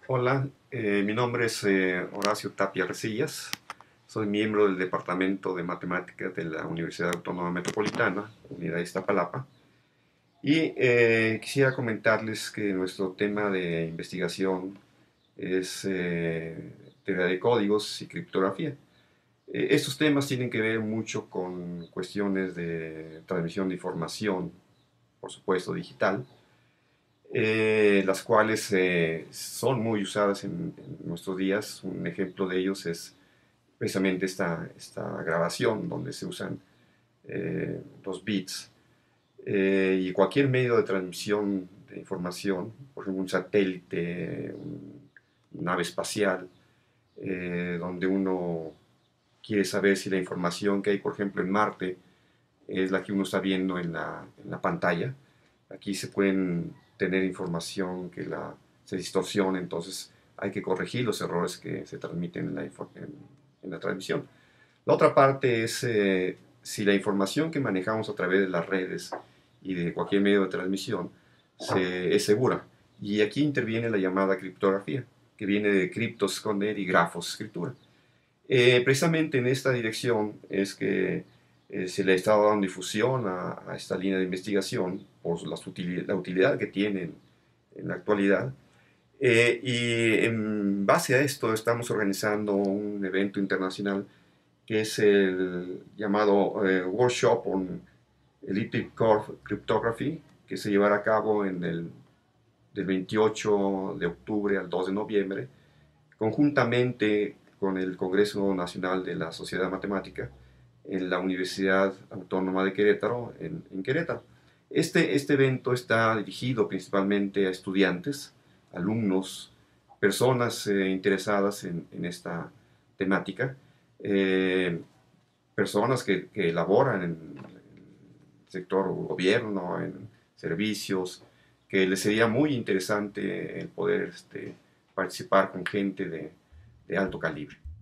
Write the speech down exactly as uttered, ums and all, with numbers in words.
Hola, eh, mi nombre es eh, Horacio Tapia Resillas. Soy miembro del Departamento de Matemáticas de la Universidad Autónoma Metropolitana, Unidad Iztapalapa. Y eh, quisiera comentarles que nuestro tema de investigación es eh, teoría de códigos y criptografía. Eh, estos temas tienen que ver mucho con cuestiones de transmisión de información, por supuesto digital, eh, las cuales eh, son muy usadas en, en nuestros días. Un ejemplo de ellos es precisamente esta, esta grabación donde se usan eh, los bits. Eh, y cualquier medio de transmisión de información, por ejemplo un satélite, una nave espacial, eh, donde uno quiere saber si la información que hay, por ejemplo, en Marte es la que uno está viendo en la, en la pantalla. Aquí se pueden tener información que la, se distorsiona, entonces hay que corregir los errores que se transmiten en la, en, en la transmisión. La otra parte es eh, si la información que manejamos a través de las redes y de cualquier medio de transmisión se, es segura. Y aquí interviene la llamada criptografía, que viene de criptos esconder y grafos escritura. Eh, precisamente en esta dirección es que eh, se le ha estado dando difusión a, a esta línea de investigación por las utilidad, la utilidad que tienen en la actualidad. Eh, y en base a esto estamos organizando un evento internacional que es el llamado eh, Workshop on Elliptic Curve Cryptography, que se llevará a cabo en el, del veintiocho de octubre al dos de noviembre, conjuntamente con el Congreso Nacional de la Sociedad Matemática en la Universidad Autónoma de Querétaro, en, en Querétaro. Este, este evento está dirigido principalmente a estudiantes, alumnos, personas eh, interesadas en, en, esta temática, eh, personas que, que elaboran en el sector gobierno, en servicios, que les sería muy interesante el poder este, participar con gente de, de alto calibre.